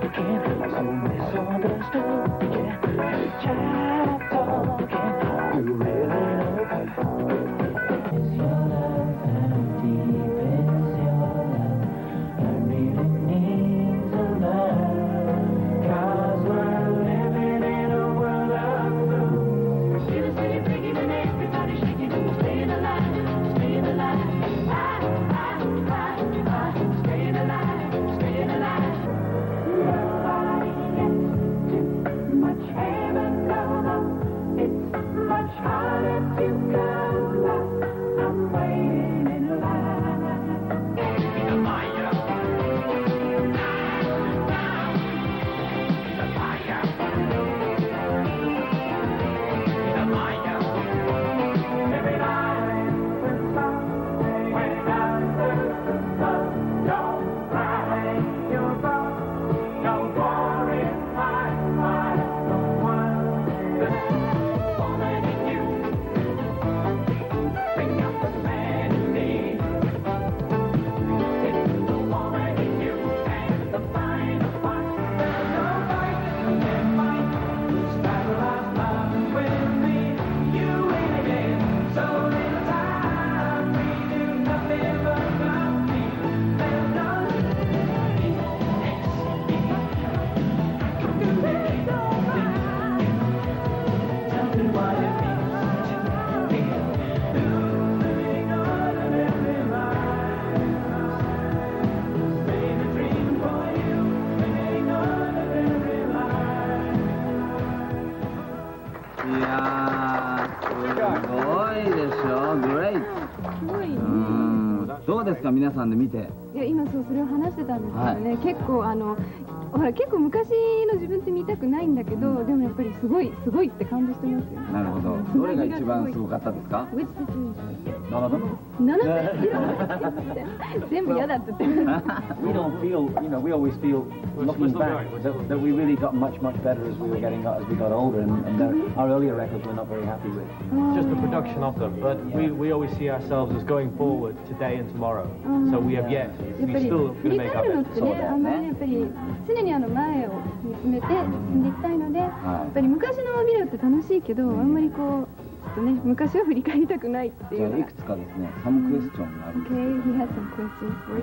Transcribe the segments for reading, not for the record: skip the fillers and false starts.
どうですか皆さんで見て。 いや今それを話してたんですけどね、結構ほら結構昔の自分って見たくないんだけど、でもやっぱりすごいって感動してますよ。 なるほど。どれが一番すごかったですか？ 全部嫌だって言って。 We don't feel, we always feel looking back that we really got much better as we got older, and our earlier records we're not very happy with. Just the production of them, but we always see ourselves as going forward today and tomorrow. So we have yet, we still going to make our best. あんまりやっぱり常に前を見つめて進んでいきたいので、やっぱり昔のビデオって楽しいけど、あんまりこうちょっとね昔を振り返りたくないっていう。 いくつかですね、サムクエスチョンがあるんですけど。 Okay, he has some questions for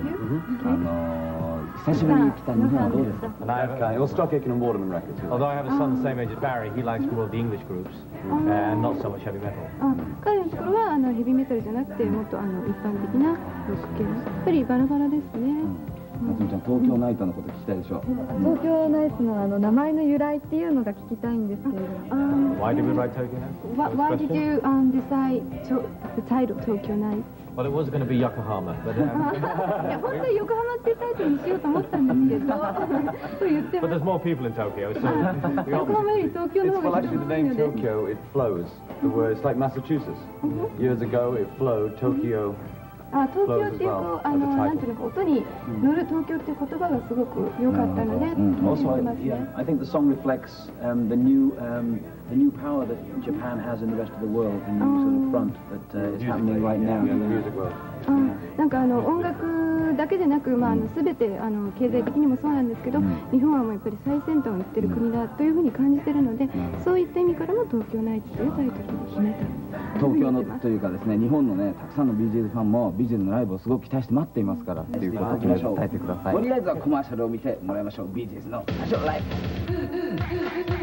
you. 久しぶりに来た日本はどうですか？ Jag ska Stockholm and Waterman records. Although I have a son the same age as Barry, he likes more of the English groups and not so much heavy metal. 彼のところはヘビーメタルじゃなくてもっと一般的なロック系のやっぱりバラバラですね。 夏美ちゃん、東京ナイトのこと聞きたいでしょ。 東京ナイトの名前の由来っていうのが聞きたいんですけれども。 Why did we write Tokyo Night? Why did you decide the title Tokyo Night? Well, it was going to be Yokohama, but いや本当は横浜っていうタイトルにしようと思ったんですけど、と言ってま but す。 there's more people in Tokyo, so 横浜より東京の方 Well, が actually, the name Tokyo, it flows. The word, it's like Massachusetts. Years ago, it flowed. Tokyo. 東京っていうこうなんていうのか音に乗る東京っていう言葉がすごく良かったので、 Also, I think the song reflects the new power that Japan has in the rest of the world, the new sort of front that is happening right now in the music world. なんか音楽だけでなく、全て経済的にもそうなんですけど、日本はもうやっぱり最先端を行ってる国だというふうに感じてるので、そういった意味からも東京ナイツというタイトルに決めた。 東京のというかですね、日本のねたくさんのビージーズファンもビージーズのライブをすごく期待して待っていますからっていうことを伝えてください。とりあえずはコマーシャルを見てもらいましょう。ビージーズの最初のライブ。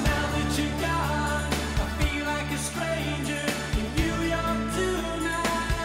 Stranger in New York tonight.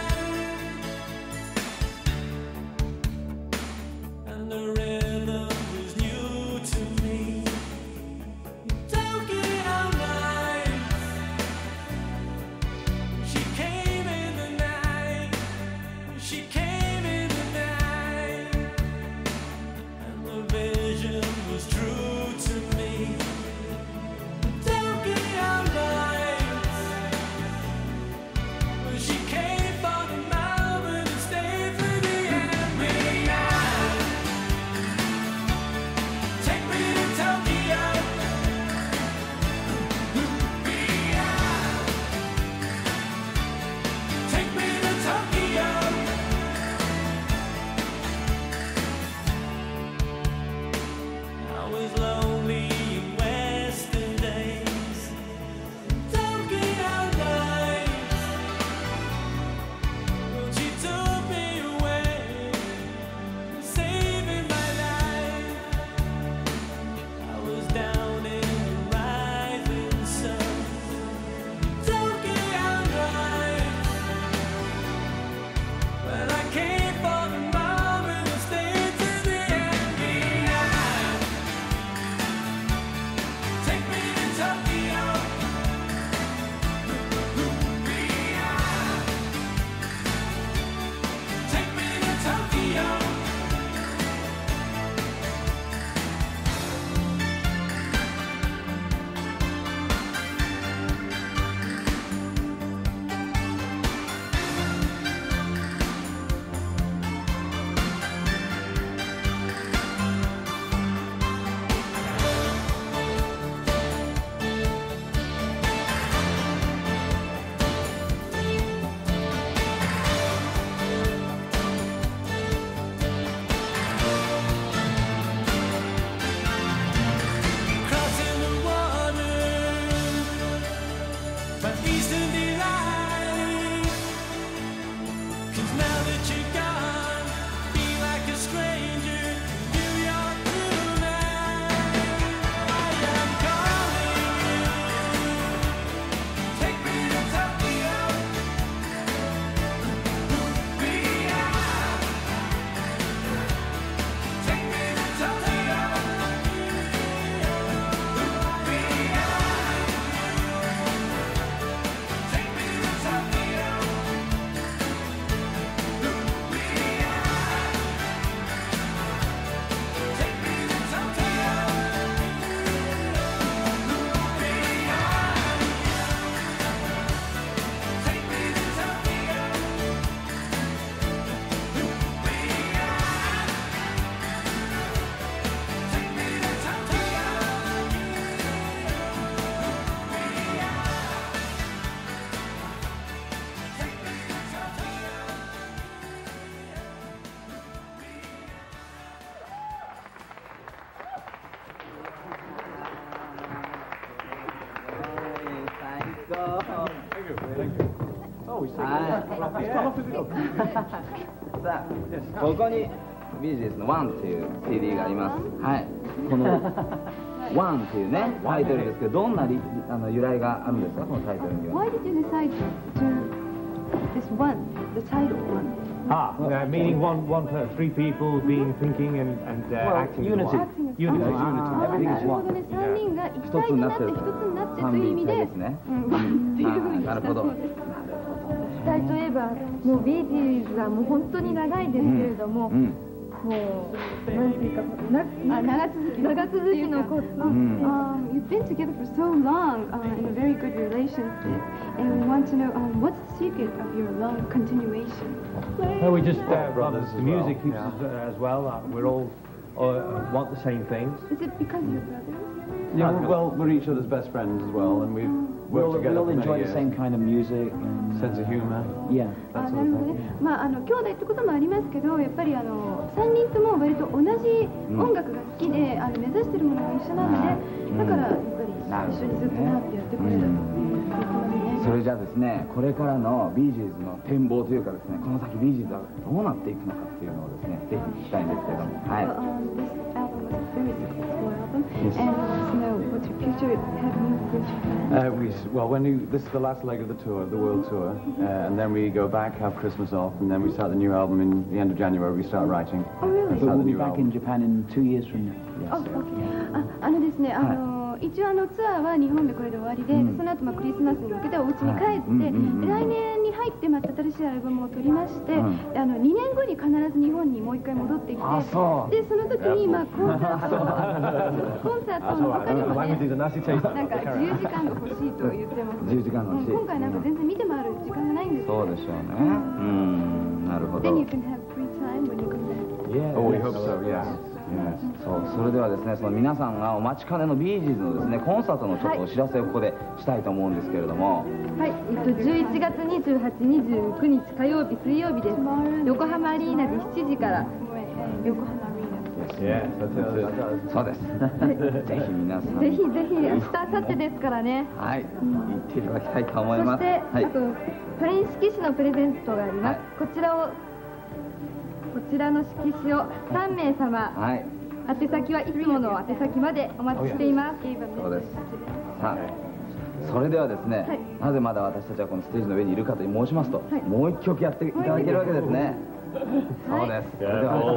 さあ、ここにビージーズのワンっていう CD があります。はい。このワンっていうねタイトルですけど、どんな由来があるんですか、このタイトルには。 Why did you decide to this one, the title one? Meaning one per three people being thinking and acting. Unity. Unity. Everything is one. 3人が一体になって一つになってという意味で、 ですね。なるほど。 例えばもうビージーズはもう本当に長いですけれども、もうなんていうか長続きのコツ。 You've been together for so long in a very good relationship, and we want to know what's the secret of your long continuation. We just the music keeps us as well. We're all want the same things. Is it because you're brothers? Yeah, well, we're each other's best friends as well, and we've worked together for many years. We all enjoy the same kind of music and sense of humor. Yeah, that sort of thing. まあ兄弟ってこともありますけど、やっぱり3人とも割と同じ音楽が好きで、目指してるものが一緒なので、だからやっぱり一緒にずっとなってやってこれたと言ってますね。 それじゃあですね、これからのビージーズの展望というかですね、この先ビージーズはどうなっていくのかっていうのをですね、ぜひ聞きたいんですけれども。はい。 This is the last leg of the tour, the world tour, and then we go back, have Christmas off, and then we start the new album in the end of January. We start writing. Oh, really? We'll be back in Japan in 2 years from now. Yes. Oh, okay. ですね、一応ツアーは日本でこれで終わりで、その後クリスマスに向けてお家に帰って、来年に入ってまた新しいアルバムを取りまして、2年後に必ず日本にもう一回戻ってきて、でその時にコンサートの他にもね、なんか自由時間が欲しいと言ってます。 自由時間が欲しい。 今回なんか全然見て回る時間がないんです。 そうでしょうね。なるほど。 Then you can have free time when you come back. Yeah. Oh, we hope so. Yes. それではですね、その皆さんがお待ちかねのビージーズのですねコンサートのちょっとお知らせをここでしたいと思うんですけれども、 はい、11月28、29日火曜日、水曜日です。横浜アリーナで7時から。 横浜アリーナ。 そうです。ぜひ皆さん。 ぜひぜひ明日、明後日ですからね。 はい、行っていただきたいと思います。 そしてあとパリン色紙のプレゼントがあります。こちらの色紙を3名様、宛先はいつもの宛先までお待ちしています。 そうです。さあ、それではですね、なぜまだ私たちはこのステージの上にいるかと申しますと、もう一曲やっていただけるわけですね。そうです。それでは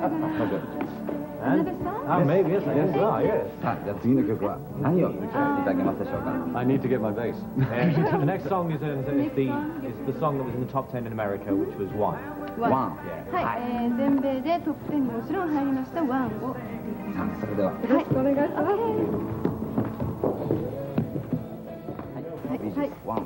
maybe yes, I guess so. Yes. さあ、じゃあ次の曲は何を歌っていただけますでしょうか。 I need to get my bass. The next song is the song that was in the top 10 in America, which was One. ワン。 はい、全米でトップ10にもちろん入りましたワンを。 さあ、それでは。 よろしくお願いします。 はい、ワン。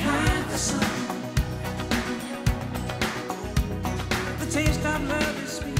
Taste of love is sweet.